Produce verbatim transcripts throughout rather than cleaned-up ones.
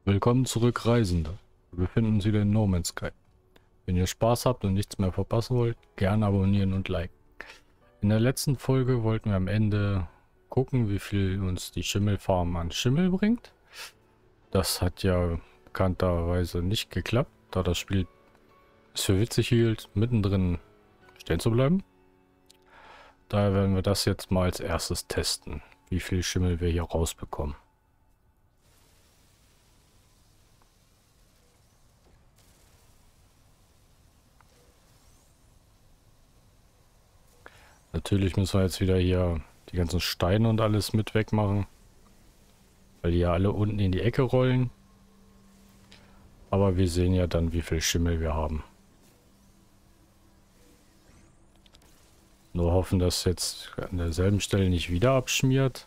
Willkommen zurück, Reisende. Wir befinden uns wieder in No Man's Sky. Wenn ihr Spaß habt und nichts mehr verpassen wollt, gerne abonnieren und liken. In der letzten Folge wollten wir am Ende gucken, wie viel uns die Schimmelfarm an Schimmel bringt. Das hat ja bekannterweise nicht geklappt, da das Spiel es für witzig hielt, mittendrin stehen zu bleiben. Daher werden wir das jetzt mal als erstes testen, wie viel Schimmel wir hier rausbekommen. Natürlich müssen wir jetzt wieder hier die ganzen Steine und alles mit wegmachen, weil die ja alle unten in die Ecke rollen. Aber wir sehen ja dann, wie viel Schimmel wir haben. Nur hoffen, dass jetzt an derselben Stelle nicht wieder abschmiert.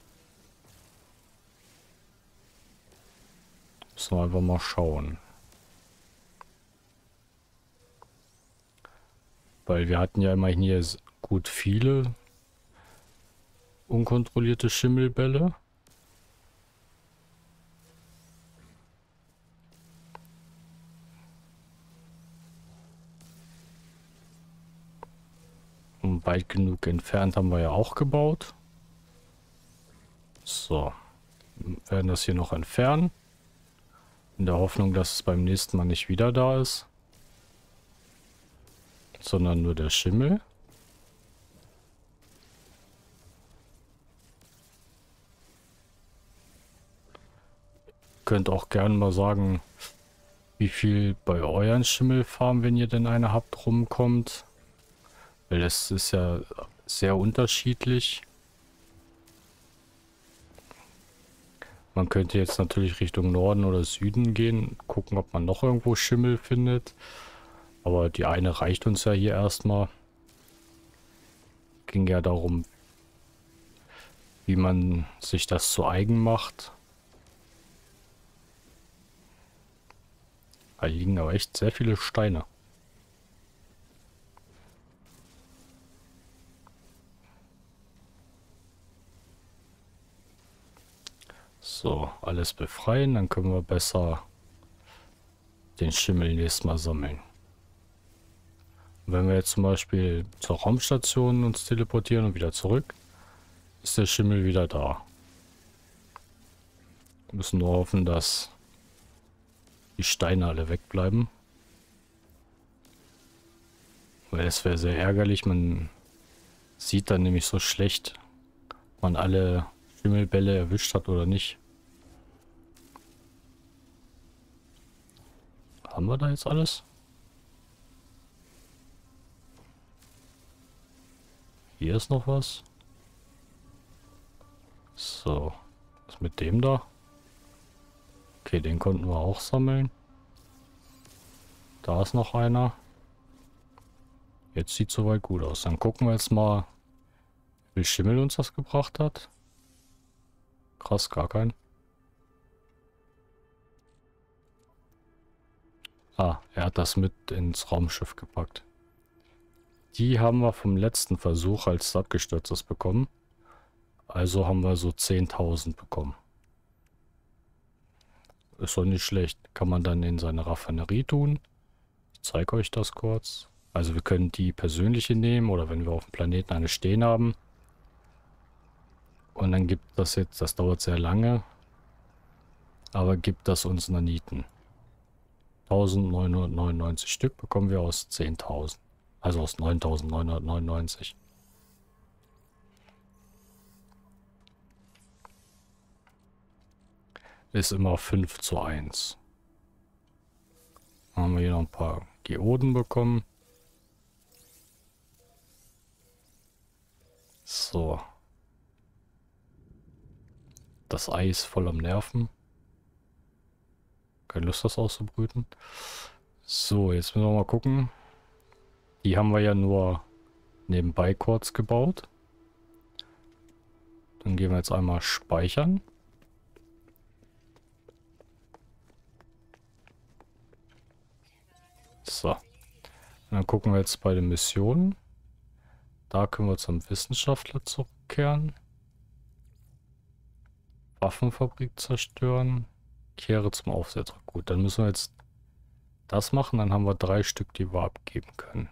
Müssen wir einfach mal schauen. Weil wir hatten ja immerhin hier gut viele unkontrollierte Schimmelbälle. Und weit genug entfernt haben wir ja auch gebaut. So. Wir werden das hier noch entfernen. In der Hoffnung, dass es beim nächsten Mal nicht wieder da ist. Sondern nur der Schimmel. Könnt auch gerne mal sagen, wie viel bei euren Schimmelfarmen, wenn ihr denn eine habt, rumkommt. Weil es ist ja sehr unterschiedlich. Man könnte jetzt natürlich Richtung Norden oder Süden gehen, gucken, ob man noch irgendwo Schimmel findet. Aber die eine reicht uns ja hier erstmal. Ging ja darum, wie man sich das zu eigen macht. Da liegen aber echt sehr viele Steine. So, alles befreien, dann können wir besser den Schimmel nächstes Mal sammeln. Und wenn wir jetzt zum Beispiel zur Raumstation uns teleportieren und wieder zurück, ist der Schimmel wieder da. Wir müssen nur hoffen, dass die Steine alle wegbleiben. Weil es wäre sehr ärgerlich, man sieht dann nämlich so schlecht, ob man alle Schimmelbälle erwischt hat oder nicht. Haben wir da jetzt alles? Hier ist noch was. So, was mit dem da? Okay, den konnten wir auch sammeln. Da ist noch einer. Jetzt sieht soweit gut aus. Dann gucken wir jetzt mal, wie viel Schimmel uns das gebracht hat. Krass, gar kein. Ah, er hat das mit ins Raumschiff gepackt. Die haben wir vom letzten Versuch, als es abgestürzt ist, bekommen. Also haben wir so zehntausend bekommen. Ist doch nicht schlecht. Kann man dann in seine Raffinerie tun. Ich zeige euch das kurz. Also wir können die persönliche nehmen oder wenn wir auf dem Planeten eine stehen haben. Und dann gibt das jetzt, das dauert sehr lange, aber gibt das uns Naniten. neunzehnhundertneunundneunzig Stück bekommen wir aus zehntausend. Also aus neuntausendneunhundertneunundneunzig. Ist immer fünf zu eins. Dann haben wir hier noch ein paar Geoden bekommen. So. Das Ei ist voll am Nerven. Keine Lust, das auszubrüten. So, jetzt müssen wir mal gucken. Die haben wir ja nur nebenbei kurz gebaut. Dann gehen wir jetzt einmal speichern. So. Und dann gucken wir jetzt bei den Missionen. Da können wir zum Wissenschaftler zurückkehren. Waffenfabrik zerstören. Kehre zum Aufsetzer. Gut, dann müssen wir jetzt das machen. Dann haben wir drei Stück, die wir abgeben können.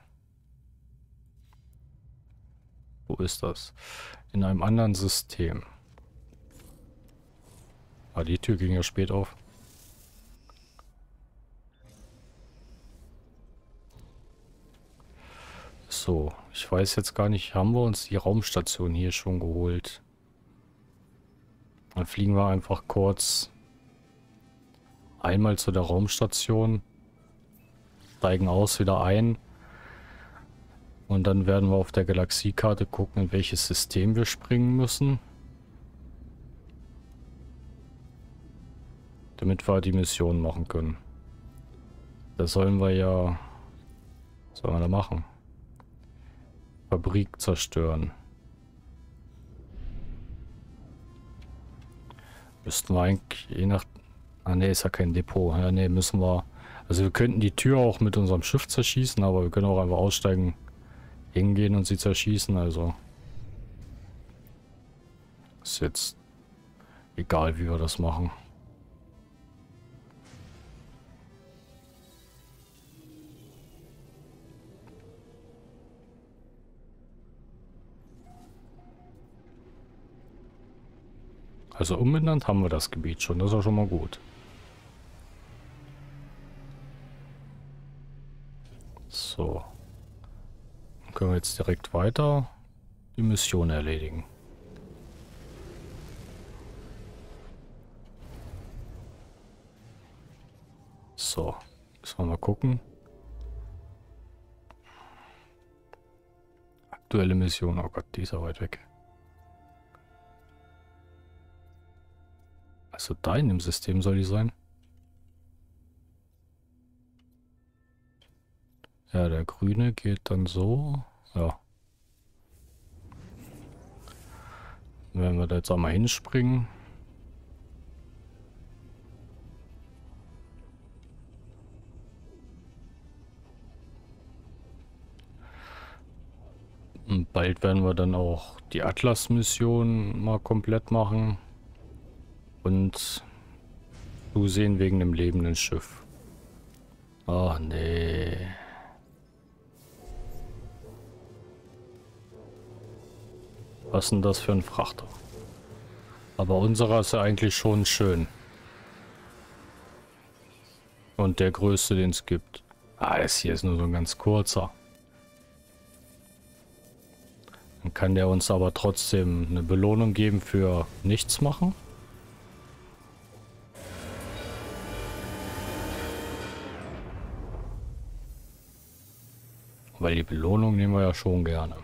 Wo ist das? In einem anderen System. Ah, die Tür ging ja spät auf. So, ich weiß jetzt gar nicht, haben wir uns die Raumstation hier schon geholt? Dann fliegen wir einfach kurz einmal zu der Raumstation, steigen aus, wieder ein und dann werden wir auf der Galaxiekarte gucken, in welches System wir springen müssen, damit wir die Mission machen können. Das sollen wir ja... Was sollen wir da machen? Fabrik zerstören. Müssten wir eigentlich je nach... Ah ne, ist ja kein Depot. Ja ne, müssen wir... Also wir könnten die Tür auch mit unserem Schiff zerschießen, aber wir können auch einfach aussteigen, hingehen und sie zerschießen, also... Ist jetzt egal, wie wir das machen. Also umbenannt haben wir das Gebiet schon, das ist ja schon mal gut. So. Dann können wir jetzt direkt weiter die Mission erledigen. So, müssen wir mal gucken. Aktuelle Mission, oh Gott, die ist ja weit weg. Also da in dem System soll die sein. Ja, der grüne geht dann so. Ja. Wenn wir da jetzt einmal hinspringen. Und bald werden wir dann auch die Atlas-Mission mal komplett machen. Und zusehen wegen dem lebenden Schiff. Ach nee. Was ist denn das für ein Frachter? Aber unserer ist ja eigentlich schon schön. Und der größte, den es gibt. Ah, das hier ist nur so ein ganz kurzer. Dann kann der uns aber trotzdem eine Belohnung geben für nichts machen. Weil die Belohnung nehmen wir ja schon gerne.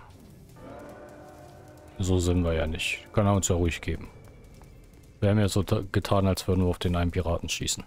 So sind wir ja nicht. Kann er uns ja ruhig geben. Wir haben ja so getan, als würden wir auf den einen Piraten schießen.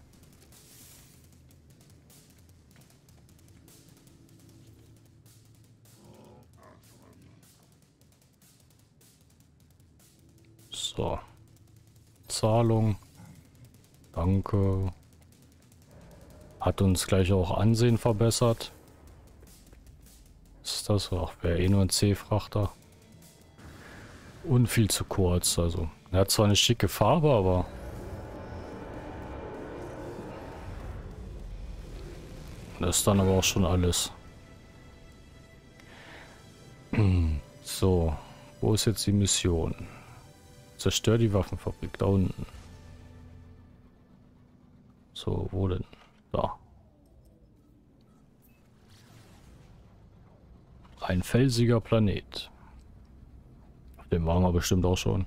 So. Zahlung. Danke. Hat uns gleich auch Ansehen verbessert. Was ist das? Ach, wäre eh nur ein C-Frachter. Und viel zu kurz, also. Er hat zwar eine schicke Farbe, aber... Das ist dann aber auch schon alles. So, wo ist jetzt die Mission? Zerstör die Waffenfabrik da unten. So, wo denn? Da. Ein felsiger Planet. Auf dem waren wir bestimmt auch schon.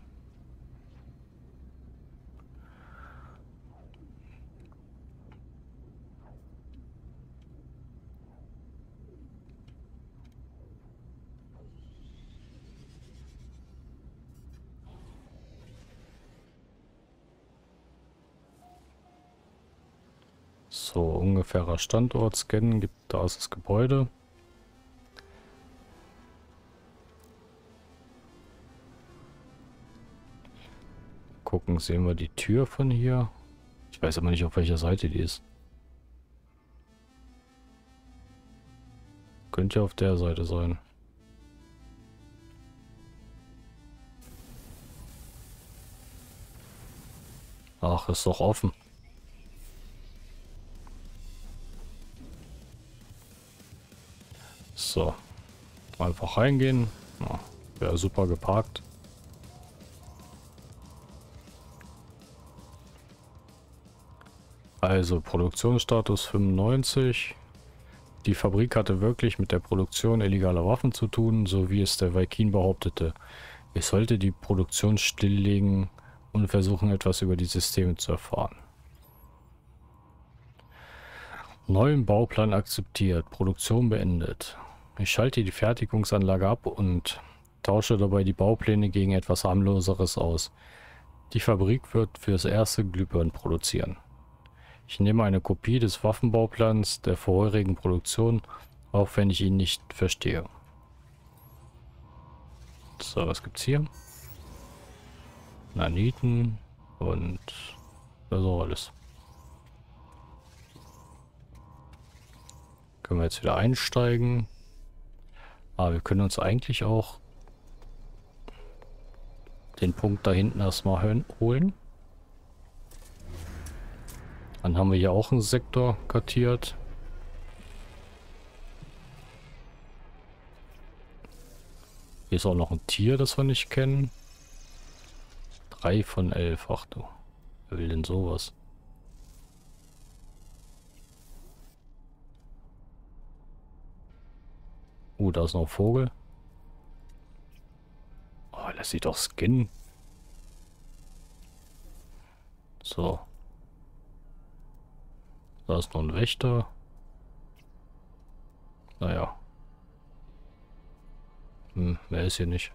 So, ungefährer Standort scannen, gibt, da ist das Gebäude. Gucken, sehen wir die Tür von hier. Ich weiß aber nicht, auf welcher Seite die ist. Könnte ja auf der Seite sein. Ach, ist doch offen. So. Einfach reingehen. Ja, wäre super geparkt. Also Produktionsstatus fünfundneunzig. Die Fabrik hatte wirklich mit der Produktion illegaler Waffen zu tun, so wie es der Viking behauptete. Ich sollte die Produktion stilllegen und versuchen, etwas über die Systeme zu erfahren. Neuen Bauplan akzeptiert, Produktion beendet. Ich schalte die Fertigungsanlage ab und tausche dabei die Baupläne gegen etwas harmloseres aus. Die Fabrik wird fürs erste Glühbirnen produzieren. Ich nehme eine Kopie des Waffenbauplans der vorherigen Produktion, auch wenn ich ihn nicht verstehe. So, was gibt's hier? Naniten und so alles. Können wir jetzt wieder einsteigen. Aber wir können uns eigentlich auch den Punkt da hinten erstmal holen. Dann haben wir hier auch einen Sektor kartiert. Hier ist auch noch ein Tier, das wir nicht kennen. Drei von elf. Ach du. Wer will denn sowas? Uh, da ist noch ein Vogel. Oh, das sieht doch Skin. So. Da ist noch ein Wächter. Naja. Hm, mehr ist hier nicht.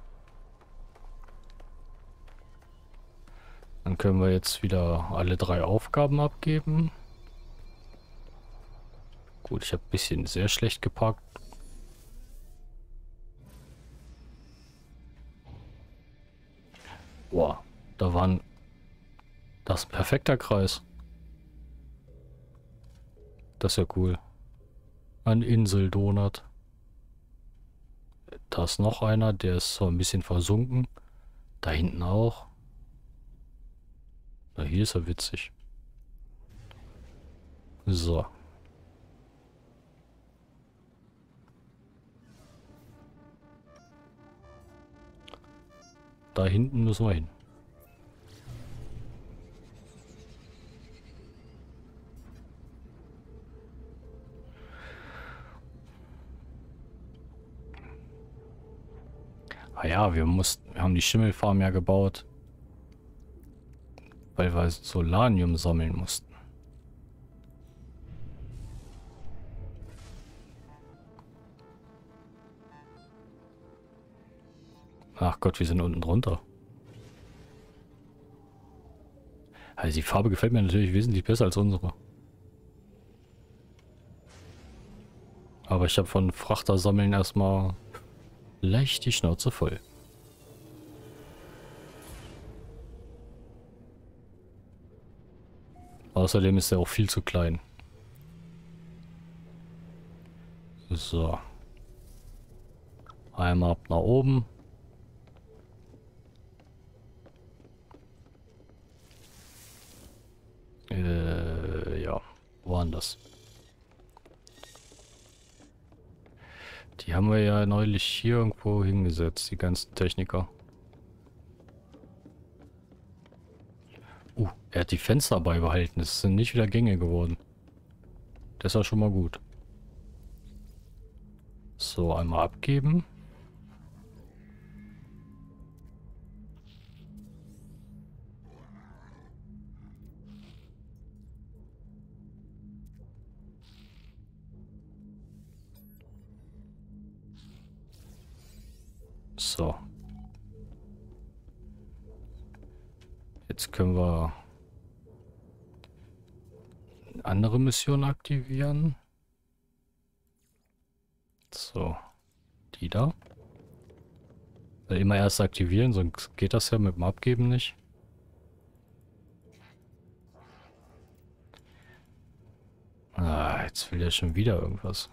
Dann können wir jetzt wieder alle drei Aufgaben abgeben. Gut, ich habe ein bisschen sehr schlecht geparkt. Boah, da waren... Das ist ein perfekter Kreis. Das ist ja cool. Ein Inseldonut. Da ist noch einer, der ist so ein bisschen versunken. Da hinten auch. Na, hier ist er witzig. So. Da hinten müssen wir hin. Ah ja, wir mussten, wir haben die Schimmelfarm ja gebaut, weil wir Solanium sammeln mussten. Ach Gott, wir sind unten drunter. Also die Farbe gefällt mir natürlich wesentlich besser als unsere. Aber ich habe von Frachter sammeln erstmal leicht die Schnauze voll. Außerdem ist er auch viel zu klein. So. Einmal ab nach oben. Äh, ja. Wo war denn das? Die haben wir ja neulich hier irgendwo hingesetzt, die ganzen Techniker. Uh, er hat die Fenster beibehalten. Es sind nicht wieder Gänge geworden. Das ist ja schon mal gut. So, einmal abgeben. So. Jetzt können wir eine andere Mission aktivieren. So. Die da. Weil immer erst aktivieren, sonst geht das ja mit dem Abgeben nicht. Ah, jetzt will er schon wieder irgendwas.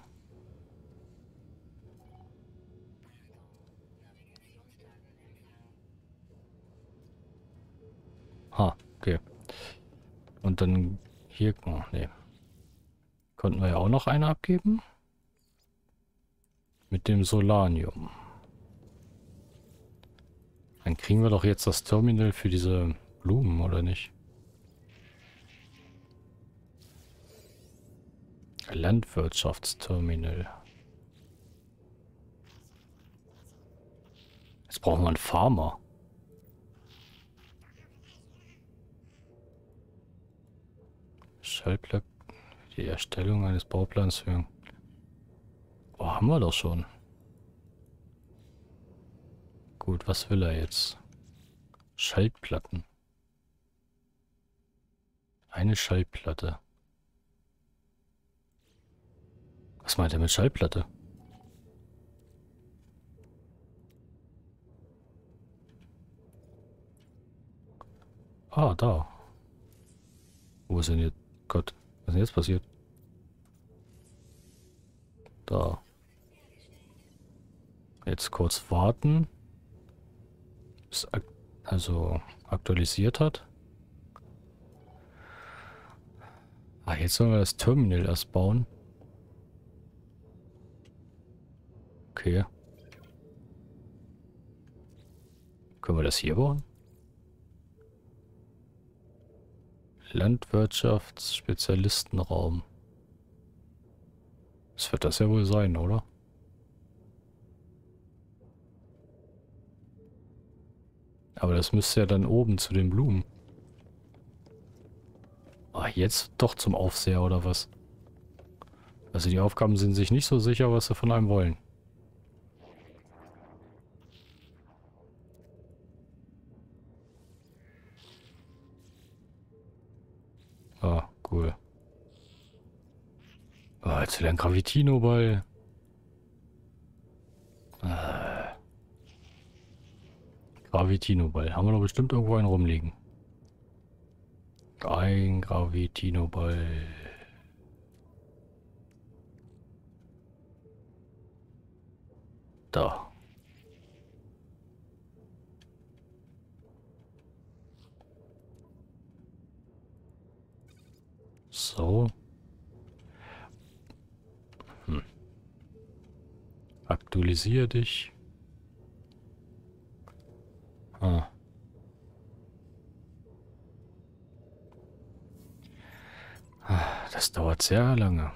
Ha, okay. Und dann hier, oh, nee. Konnten wir ja auch noch eine abgeben. Mit dem Solanium. Dann kriegen wir doch jetzt das Terminal für diese Blumen, oder nicht? Landwirtschaftsterminal. Jetzt brauchen wir einen Farmer. Schaltplan. Die Erstellung eines Bauplans für... Oh, haben wir doch schon. Gut, was will er jetzt? Schaltplatten. Eine Schallplatte. Was meint er mit Schallplatte? Ah, da. Wo ist denn jetzt? Gott, was ist denn jetzt passiert? Da. Jetzt kurz warten. Bis ak also aktualisiert hat. Ah, jetzt sollen wir das Terminal erst bauen. Okay. Können wir das hier bauen? Landwirtschaftsspezialistenraum. Das wird das ja wohl sein, oder? Aber das müsste ja dann oben zu den Blumen. Ah, jetzt doch zum Aufseher, oder was? Also die Aufgaben sind sich nicht so sicher, was sie von einem wollen. Ah, cool. Ah, jetzt wieder ein Gravitino-Ball. Ah. Gravitino-Ball. Haben wir doch bestimmt irgendwo einen rumliegen. Ein Gravitino-Ball. Da. So. Hm. Aktualisiere dich. Ah. Das dauert sehr lange.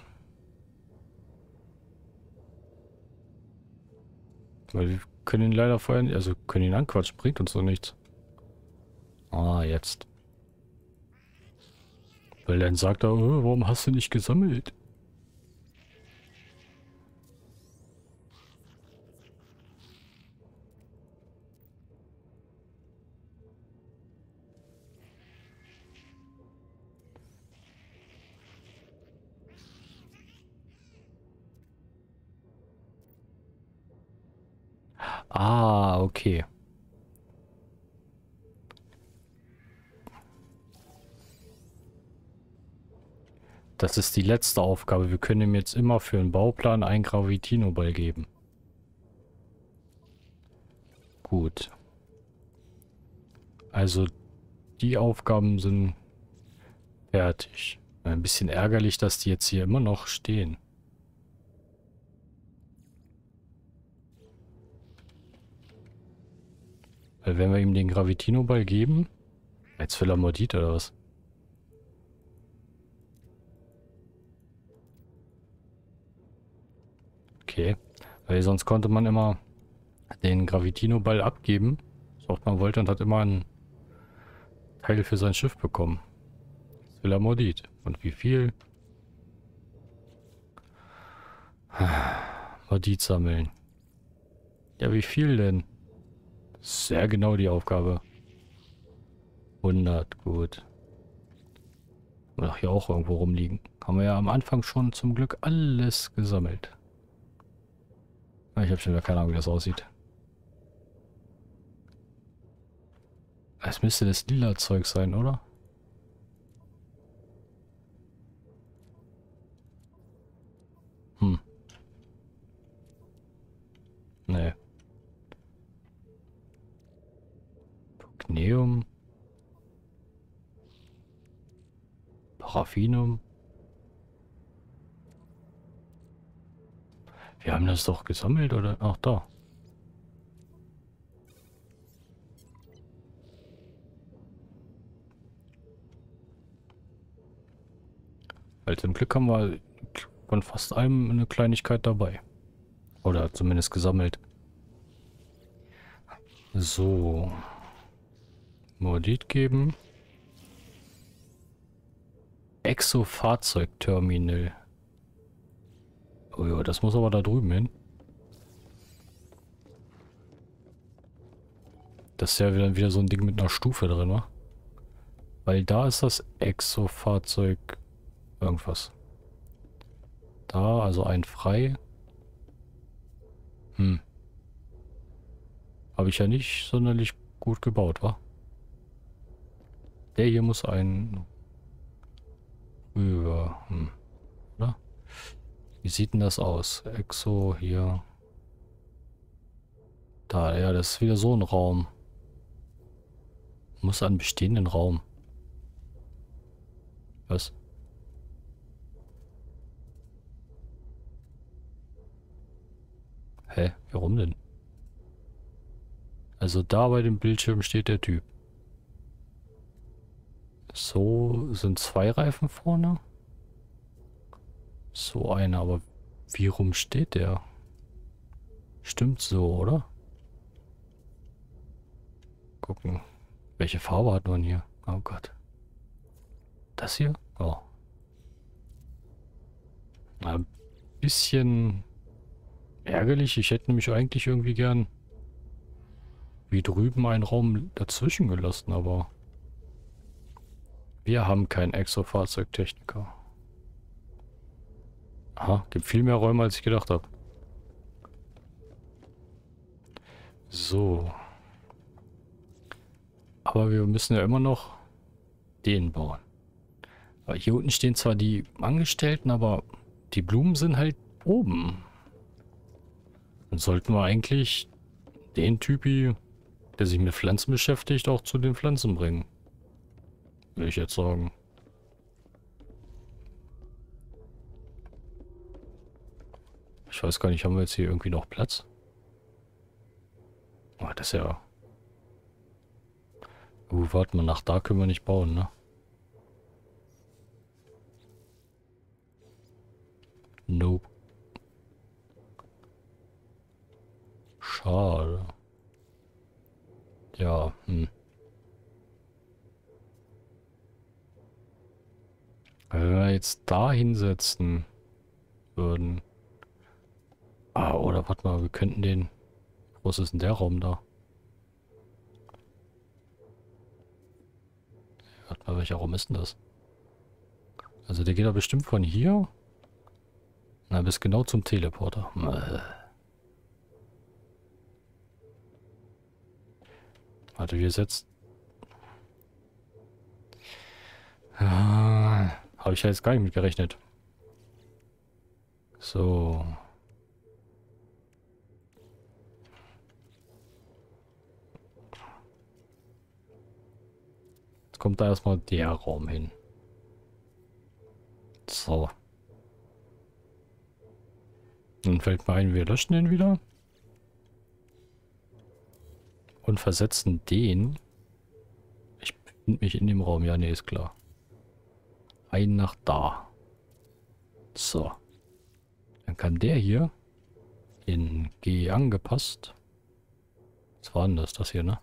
Weil wir können ihn leider vorher nicht, also können ihn anquatschen, bringt uns so nichts. Ah, jetzt. Weil dann sagt er, oh, warum hast du nicht gesammelt? Ah, okay. Das ist die letzte Aufgabe. Wir können ihm jetzt immer für einen Bauplan einen Gravitino-Ball geben. Gut. Also die Aufgaben sind fertig. Ein bisschen ärgerlich, dass die jetzt hier immer noch stehen. Weil wenn wir ihm den Gravitino-Ball geben... Jetzt will er Mordit oder was? Okay. Weil sonst konnte man immer den Gravitino-Ball abgeben, so oft man wollte, und hat immer einen Teil für sein Schiff bekommen. Jetzt will er Mordit. Und wie viel? Mordit sammeln. Ja, wie viel denn? Sehr genau die Aufgabe. hundert, gut. Ach, hier auch irgendwo rumliegen. Haben wir ja am Anfang schon zum Glück alles gesammelt. Ich habe schon wieder keine Ahnung, wie das aussieht. Es müsste das lila Zeug sein, oder? Hm. Nee. Pugneum. Paraffinum. Wir haben das doch gesammelt, oder? Ach, da. Weil zum Glück haben wir von fast allem eine Kleinigkeit dabei. Oder zumindest gesammelt. So. Modit geben. Exo-Fahrzeugterminal. Oh ja, das muss aber da drüben hin. Das ist ja wieder, wieder so ein Ding mit einer Stufe drin, wa? Weil da ist das Exo-Fahrzeug irgendwas. Da, also ein frei. Hm. Habe ich ja nicht sonderlich gut gebaut, wa? Der hier muss ein... Rüber. Hm. Oder? Wie sieht denn das aus? Exo hier. Da, ja, das ist wieder so ein Raum. Muss einen bestehenden Raum. Was? Hä? Warum denn? Also da bei dem Bildschirm steht der Typ. So sind zwei Reifen vorne. So einer, aber wie rum steht der? Stimmt so, oder? Gucken. Welche Farbe hat man hier? Oh Gott. Das hier? Oh. Ein bisschen ärgerlich. Ich hätte nämlich eigentlich irgendwie gern wie drüben einen Raum dazwischen gelassen, aber wir haben keinen Exo-Fahrzeugtechniker. Aha, gibt viel mehr Räume, als ich gedacht habe. So. Aber wir müssen ja immer noch den bauen. Aber hier unten stehen zwar die Angestellten, aber die Blumen sind halt oben. Dann sollten wir eigentlich den Typi, der sich mit Pflanzen beschäftigt, auch zu den Pflanzen bringen. Will ich jetzt sagen. Ich weiß gar nicht, haben wir jetzt hier irgendwie noch Platz? Oh, das ist ja... Uh, warte mal, nach da können wir nicht bauen, ne? Nope. Schade. Ja, hm. Wenn wir jetzt da hinsetzen würden. Ah, oder warte mal, wir könnten den... Wie groß ist denn der Raum da? Warte mal, welcher Raum ist denn das? Also der geht da bestimmt von hier. Na, bis genau zum Teleporter. Warte, wir setzen... Ah, habe ich ja jetzt gar nicht mit gerechnet. So. Jetzt kommt da erstmal der Raum hin. So. Dann fällt mir ein, wir löschen den wieder. Und versetzen den. Ich befinde mich in dem Raum. Ja, nee, ist klar. Ein nach da. So. Dann kann der hier in G angepasst. Was war denn das? Das hier, ne?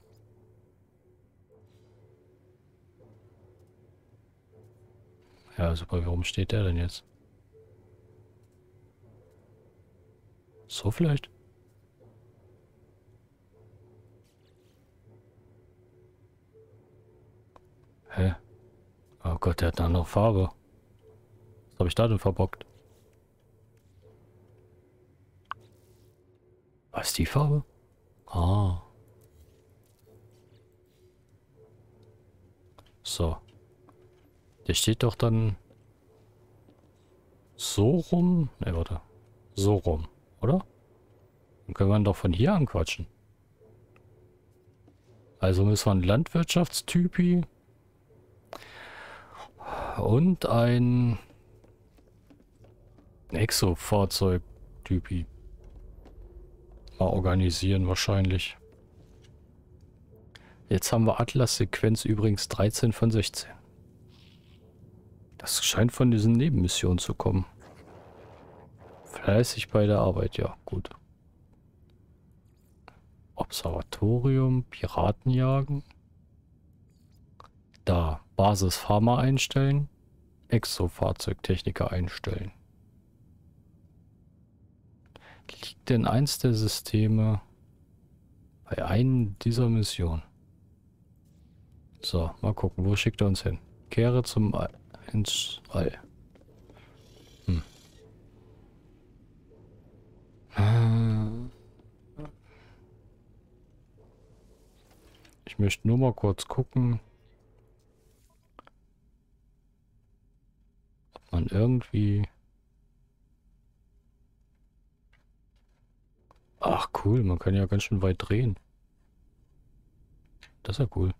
Ja, super. Warum steht der denn jetzt? So vielleicht? Hä? Oh Gott, der hat eine andere Farbe. Was habe ich da denn verbockt? Was ist die Farbe? Ah. So. Der steht doch dann so rum. Ne, warte. So rum, oder? Dann können wir ihn doch von hier anquatschen. Also müssen wir einen Landwirtschaftstypi und ein Exo-Fahrzeugtypi mal organisieren wahrscheinlich. Jetzt haben wir Atlas-Sequenz übrigens dreizehn von sechzehn. Das scheint von diesen Nebenmissionen zu kommen. Fleißig bei der Arbeit, ja, gut. Observatorium, Piratenjagen. Da, Basis Pharma einstellen. Exo-Fahrzeugtechniker einstellen. Liegt denn eins der Systeme bei einem dieser Missionen? So, mal gucken, wo schickt er uns hin? Kehre zum All, ins All. Hm. Ich möchte nur mal kurz gucken, ob man irgendwie... Ach cool, man kann ja ganz schön weit drehen. Das ist ja cool.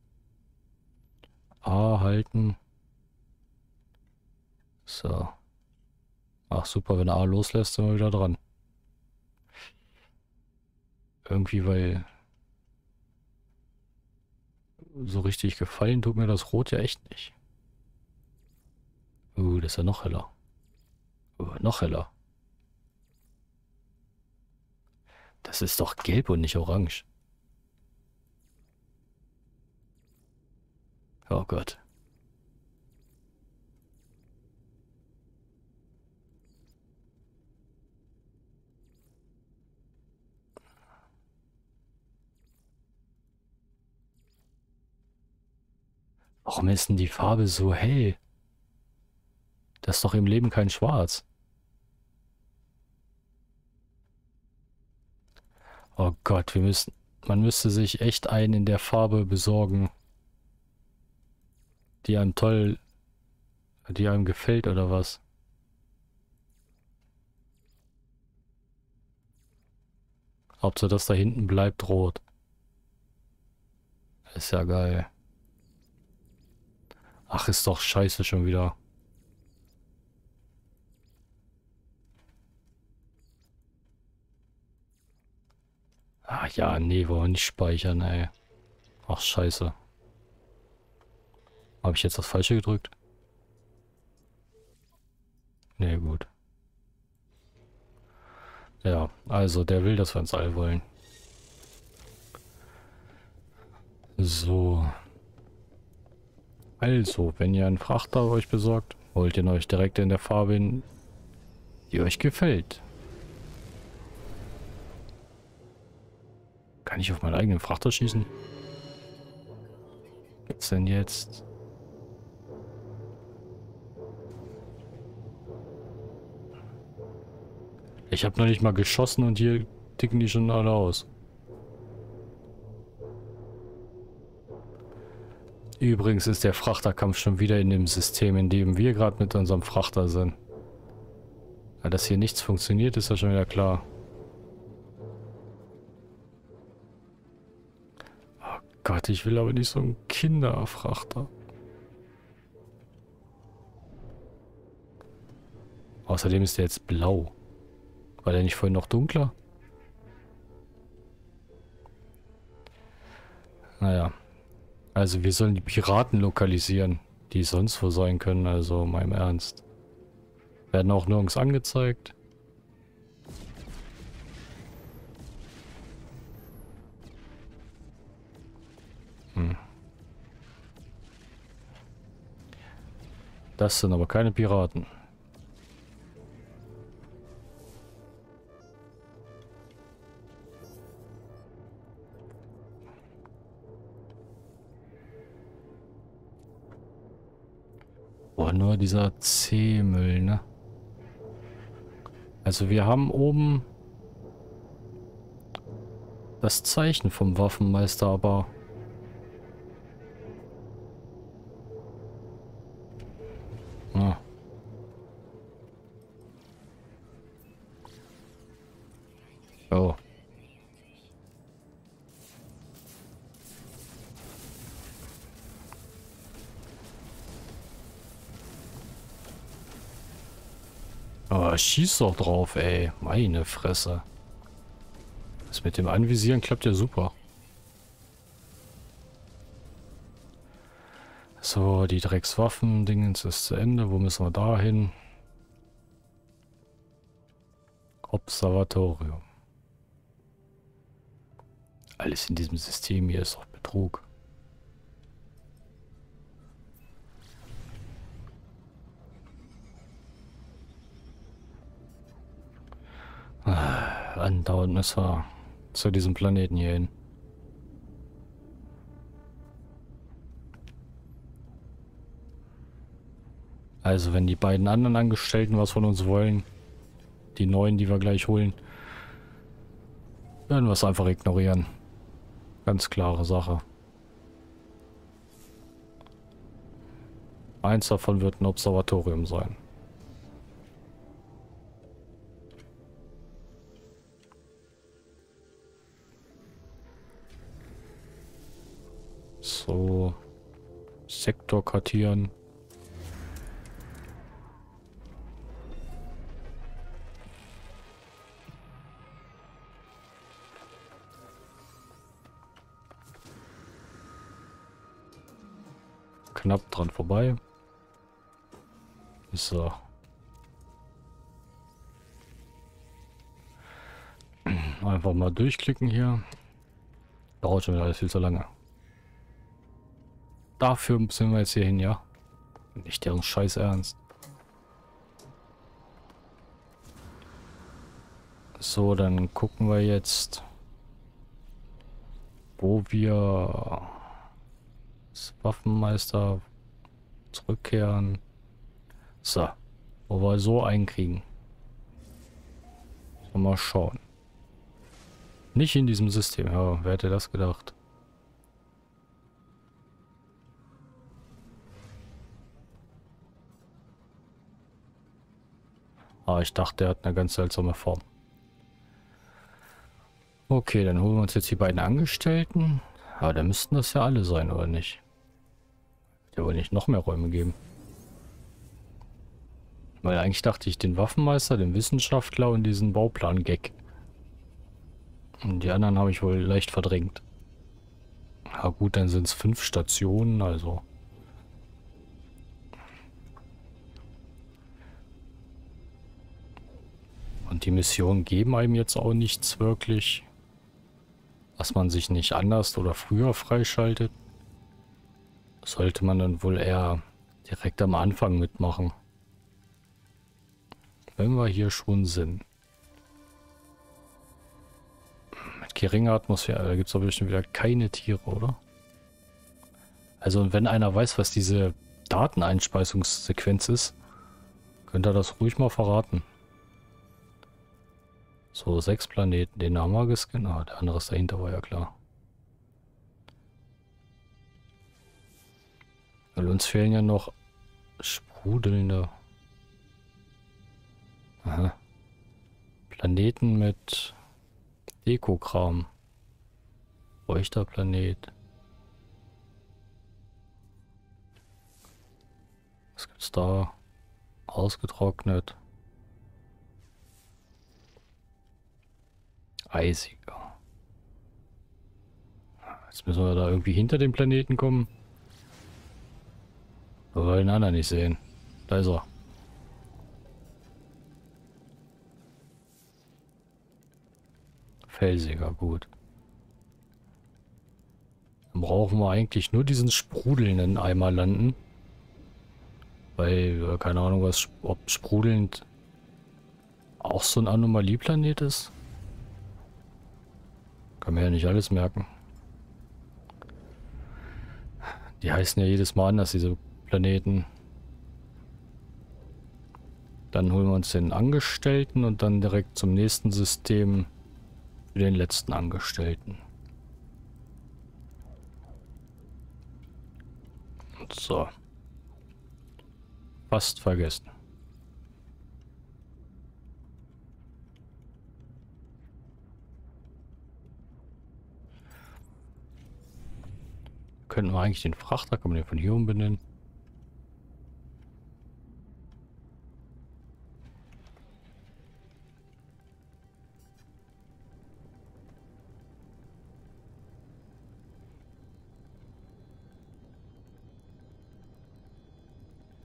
A halten. So. Ach super, wenn er A loslässt, sind wir wieder dran. Irgendwie, weil... So richtig gefallen tut mir das Rot ja echt nicht. Uh, das ist ja noch heller. Uh, noch heller. Das ist doch gelb und nicht orange. Oh Gott. Warum ist denn die Farbe so hell? Das ist doch im Leben kein Schwarz. Oh Gott, wir müssen... Man müsste sich echt einen in der Farbe besorgen, die einem toll... die einem gefällt oder was. Hauptsache, das da hinten bleibt rot. Ist ja geil. Ach, ist doch scheiße schon wieder. Ach ja, nee, wollen wir nicht speichern, ey. Ach, scheiße. Habe ich jetzt das Falsche gedrückt? Nee, gut. Ja, also der will, dass wir ins All wollen. So. Also, wenn ihr einen Frachter euch besorgt, holt ihn euch direkt in der Farbe hin, die euch gefällt. Kann ich auf meinen eigenen Frachter schießen? Was denn jetzt? Ich habe noch nicht mal geschossen und hier ticken die schon alle aus. Übrigens ist der Frachterkampf schon wieder in dem System, in dem wir gerade mit unserem Frachter sind. Ja, dass hier nichts funktioniert, ist ja schon wieder klar. Oh Gott, ich will aber nicht so einen Kinderfrachter. Außerdem ist der jetzt blau. War der nicht vorhin noch dunkler? Naja. Also wir sollen die Piraten lokalisieren, die sonst wo sein können, also mal im Ernst. Werden auch nirgends angezeigt. Hm. Das sind aber keine Piraten. Boah, nur dieser C-Müll, ne? Also wir haben oben das Zeichen vom Waffenmeister, aber... Ah. Oh. Oh, schieß doch drauf, ey. Meine Fresse. Das mit dem Anvisieren klappt ja super. So, die Dreckswaffen-Dingens ist zu Ende. Wo müssen wir da hin? Observatorium. Alles in diesem System hier ist doch Betrug. Ah, andauernd müssen wir zu diesem Planeten hier hin. Also wenn die beiden anderen Angestellten was von uns wollen, die neuen, die wir gleich holen, werden wir es einfach ignorieren. Ganz klare Sache. Eins davon wird ein Observatorium sein. So. Sektor kartieren. Knapp dran vorbei. So. Einfach mal durchklicken hier. Dauert schon wieder alles viel zu lange. Dafür sind wir jetzt hier hin, ja? Nicht deren Scheiß Ernst. So, dann gucken wir jetzt, wo wir als Waffenmeister zurückkehren. So, wo wir so einkriegen. So, mal schauen. Nicht in diesem System, ja, wer hätte das gedacht? Ah, ich dachte, er hat eine ganz seltsame Form. Okay, dann holen wir uns jetzt die beiden Angestellten. Aber da müssten das ja alle sein, oder nicht? Der wohl nicht noch mehr Räume geben. Weil eigentlich dachte ich, den Waffenmeister, den Wissenschaftler und diesen Bauplan-Gag. Und die anderen habe ich wohl leicht verdrängt. Na gut, dann sind es fünf Stationen, also. Und die Missionen geben einem jetzt auch nichts wirklich, was man sich nicht anders oder früher freischaltet. Sollte man dann wohl eher direkt am Anfang mitmachen. Wenn wir hier schon sind. Mit geringer Atmosphäre, da gibt es doch bestimmt wieder keine Tiere, oder? Also wenn einer weiß, was diese Dateneinspeisungssequenz ist, könnte er das ruhig mal verraten. So, sechs Planeten, den haben wir gescannt. Ah, der andere ist dahinter, war ja klar. Weil uns fehlen ja noch sprudelnde Aha. Planeten mit Dekokram. Feuchter Planet. Was gibt's da? Ausgetrocknet. Eisiger. Jetzt müssen wir da irgendwie hinter den Planeten kommen. Wir wollen den anderen nicht sehen. Da ist er. Felsiger, gut. Dann brauchen wir eigentlich nur diesen sprudelnden Eimer landen. Weil, äh, keine Ahnung, was, ob sprudelnd auch so ein Anomalieplanet ist. Kann mir ja nicht alles merken. Die heißen ja jedes Mal anders, diese Planeten. Dann holen wir uns den Angestellten und dann direkt zum nächsten System für den letzten Angestellten. Und so. Fast vergessen. Könnten wir eigentlich den Frachter, kann man den von hier umbenennen?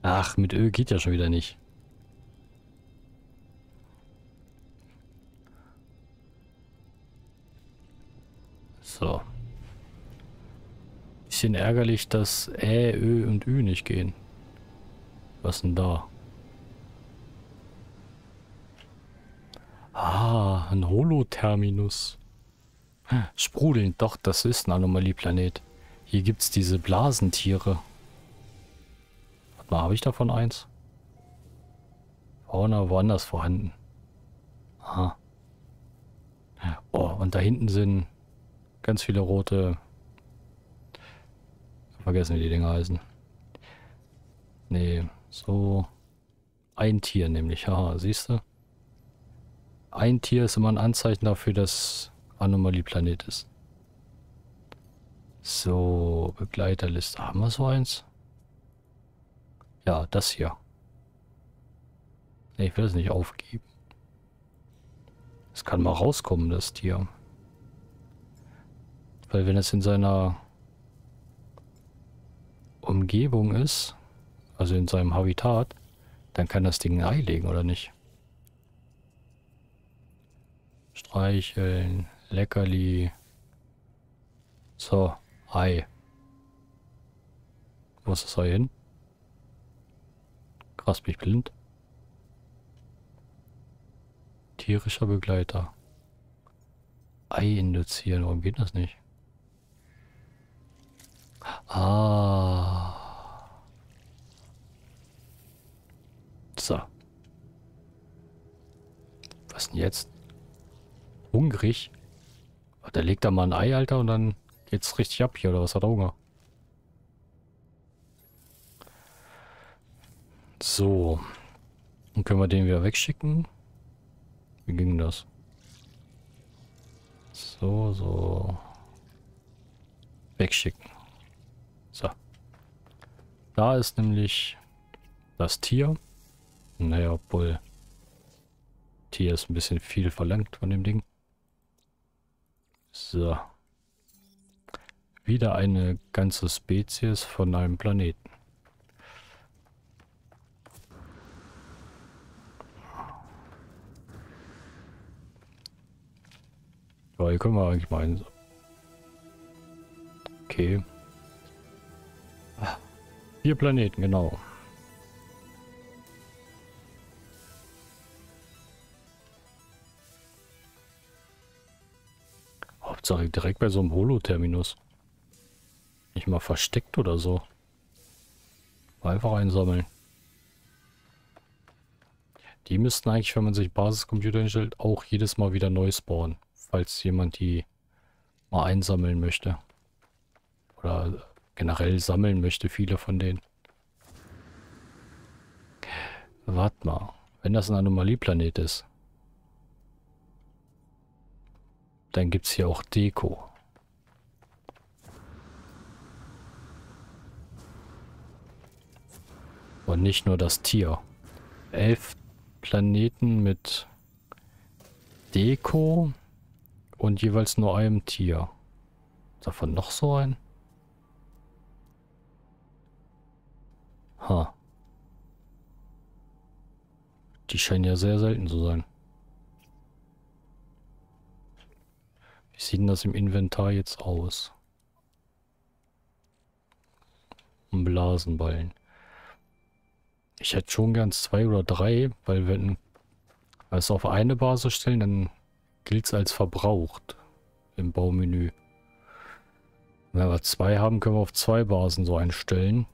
Ach, mit Öl geht ja schon wieder nicht. So. Bisschen ärgerlich, dass Ä, Ö und Ü nicht gehen. Was denn da? Ah, ein Holoterminus. Sprudelnd, doch, das ist ein Anomalieplanet. Hier gibt's diese Blasentiere. Warte mal, habe ich davon eins? Fauna woanders vorhanden. Aha. Oh, und da hinten sind ganz viele rote... Vergessen, wie die Dinger heißen. Nee, so... Ein Tier nämlich, haha, siehst du? Ein Tier ist immer ein Anzeichen dafür, dass Anomalieplanet ist. So, Begleiterliste. Haben wir so eins? Ja, das hier. Nee, ich will es nicht aufgeben. Es kann mal rauskommen, das Tier. Weil wenn es in seiner Umgebung ist, also in seinem Habitat, dann kann das Ding ein Ei legen, oder nicht? Streicheln, Leckerli. So, Ei. Wo ist das Ei hin? Krass, bin ich blind. Tierischer Begleiter. Ei induzieren, warum geht das nicht? Ah. So. Was denn jetzt? Hungrig? Oh, der legt da mal ein Ei, Alter, und dann geht's richtig ab hier, oder was, hat er Hunger? So. Dann können wir den wieder wegschicken. Wie ging das? So, so. Wegschicken. So. Da ist nämlich das Tier. Naja, obwohl Tier ist ein bisschen viel verlangt von dem Ding. So. Wieder eine ganze Spezies von einem Planeten. Ja, hier können wir eigentlich mal hin. Okay. Vier Planeten, genau. Hauptsache direkt bei so einem Holoterminus. Nicht mal versteckt oder so. Einfach einsammeln. Die müssten eigentlich, wenn man sich Basiscomputer hinstellt, auch jedes Mal wieder neu spawnen. Falls jemand die mal einsammeln möchte. Oder generell sammeln möchte, viele von denen. Warte mal. Wenn das ein Anomalieplanet ist, dann gibt es hier auch Deko. Und nicht nur das Tier. Elf Planeten mit Deko und jeweils nur einem Tier. Davon noch so ein? Ha. Die scheinen ja sehr selten zu sein. Wie sieht denn das im Inventar jetzt aus? Ein Blasenballen. Ich hätte schon gern zwei oder drei, weil wenn wir es auf eine Basis stellen, dann gilt es als verbraucht im Baumenü. Wenn wir zwei haben, können wir auf zwei Basen so einstellen.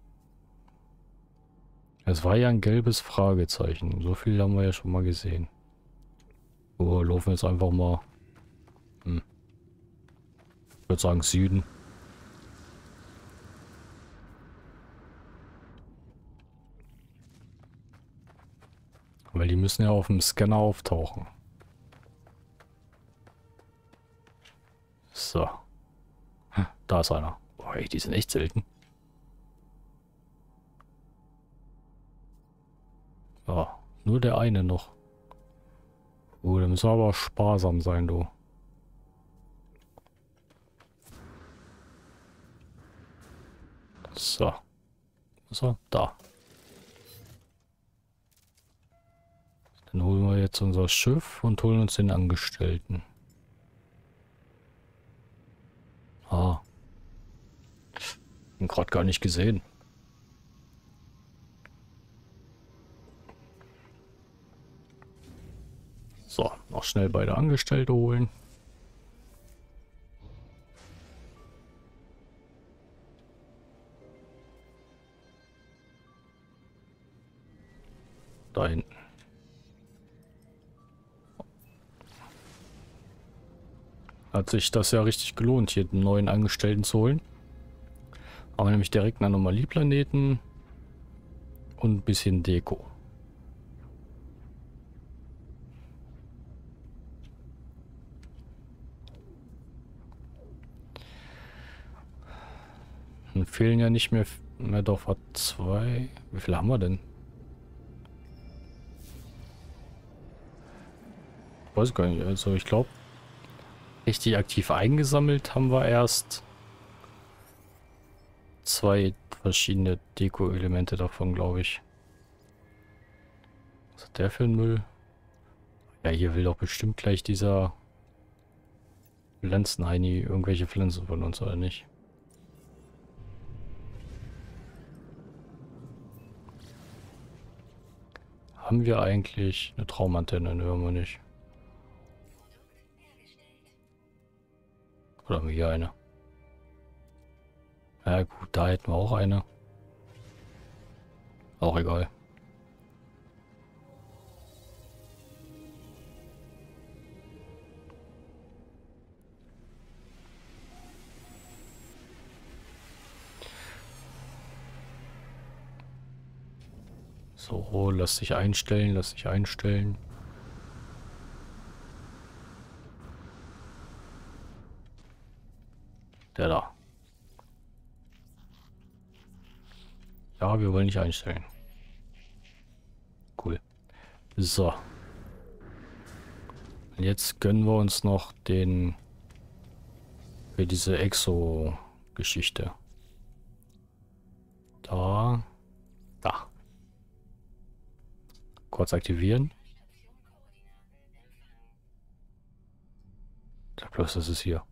Es war ja ein gelbes Fragezeichen. So viel haben wir ja schon mal gesehen. So, laufen wir jetzt einfach mal. Hm. Ich würde sagen Süden. Weil die müssen ja auf dem Scanner auftauchen. So. Da ist einer. Boah, ey, die sind echt selten. Ja, nur der eine noch. Oh, da müssen wir aber sparsam sein, du. So. So, da. Dann holen wir jetzt unser Schiff und holen uns den Angestellten. Ah. Ihn gerade gar nicht gesehen. So, noch schnell beide Angestellte holen. Da hinten. Hat sich das ja richtig gelohnt, hier einen neuen Angestellten zu holen. Aber nämlich direkt einen Anomalieplaneten und ein bisschen Deko. Dann fehlen ja nicht mehr, mehr doch hat zwei. Wie viele haben wir denn? Weiß gar nicht. Also ich glaube, richtig aktiv eingesammelt haben wir erst zwei verschiedene Deko-Elemente davon, glaube ich. Was hat der für ein Müll? Ja, hier will doch bestimmt gleich dieser Pflanzenheini irgendwelche Pflanzen von uns, oder nicht? Haben wir eigentlich eine Traumantenne? Ne, haben wir nicht. Oder haben wir hier eine? Ja gut, da hätten wir auch eine. Auch egal. So, lass dich einstellen, lass dich einstellen. Der da. Ja, wir wollen nicht einstellen. Cool. So. Und jetzt gönnen wir uns noch den für diese Exo-Geschichte. Da. Da. Kurz aktivieren. Da bloß, das ist hier.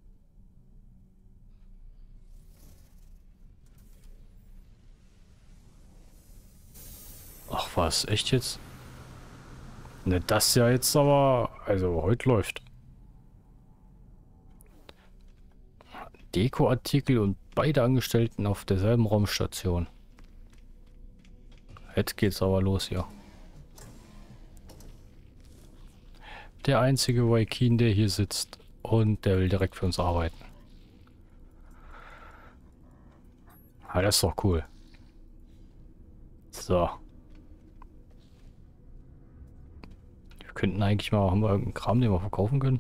Ach was, echt jetzt? Ne, das ja jetzt aber... Also, heute läuft. Dekoartikel und beide Angestellten auf derselben Raumstation. Jetzt geht's aber los hier. Der einzige Waikin, der hier sitzt. Und der will direkt für uns arbeiten. Ah, das ist doch cool. So. Wir könnten eigentlich mal... Haben wir irgendeinen Kram, den wir verkaufen können?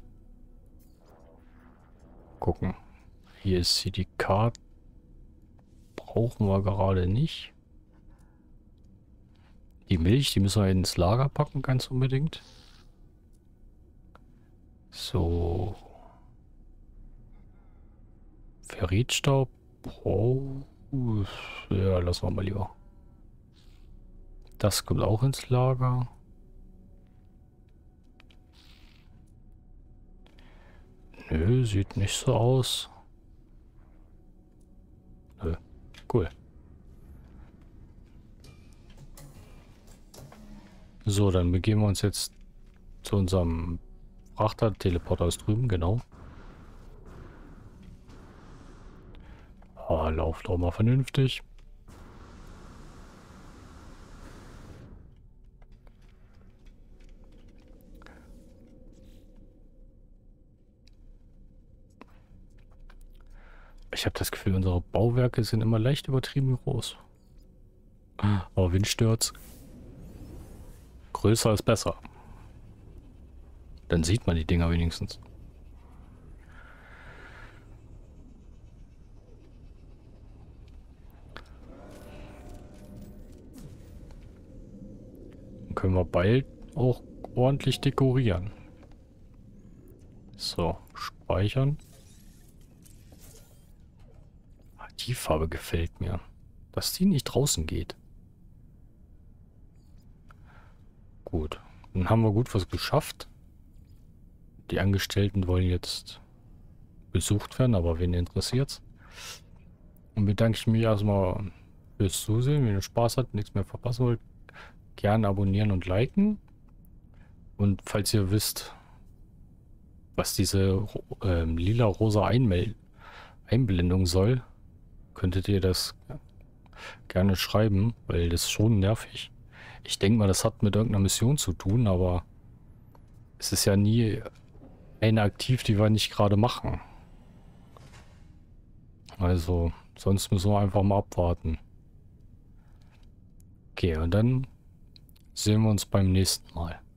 Gucken. Hier ist C D-Card. Brauchen wir gerade nicht. Die Milch, die müssen wir ins Lager packen, ganz unbedingt. So. Ferritstaub. Oh. Ja, lassen wir mal lieber. Das kommt auch ins Lager. Nö, sieht nicht so aus. Nö, cool. So, dann begeben wir uns jetzt zu unserem Frachter. Teleporter ist drüben, genau. Ah, lauft auch mal vernünftig. Ich habe das Gefühl, unsere Bauwerke sind immer leicht übertrieben groß. Aber Wind stört's. Größer ist besser. Dann sieht man die Dinger wenigstens. Dann können wir bald auch ordentlich dekorieren. So, speichern. Die Farbe gefällt mir. Dass die nicht draußen geht. Gut. Dann haben wir gut was geschafft. Die Angestellten wollen jetzt besucht werden, aber wen interessiert's? Und bedanke ich mich erstmal fürs Zusehen. Wenn ihr Spaß habt, nichts mehr verpassen wollt, gerne abonnieren und liken. Und falls ihr wisst, was diese ähm, lila-rosa Einmel Einblendung soll, könntet ihr das gerne schreiben, weil das ist schon nervig. Ich denke mal, das hat mit irgendeiner Mission zu tun, aber es ist ja nie eine aktiv, die wir nicht gerade machen. Also, sonst müssen wir einfach mal abwarten. Okay, und dann sehen wir uns beim nächsten Mal.